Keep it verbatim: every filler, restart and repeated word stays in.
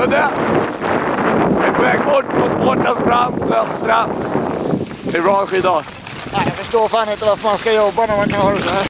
Ludde! Jag är på väg bort mot Mårtens Brant, västra. Det är bra en skiddag. Nej, jag förstår fan inte varför man ska jobba när man kan ha det så här.